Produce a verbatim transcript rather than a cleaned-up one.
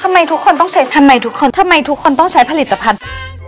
ทำไมทุกคนต้องใช้ทำไมทุกคนทำไมทุกคนต้องใช้ผลิตภัณฑ์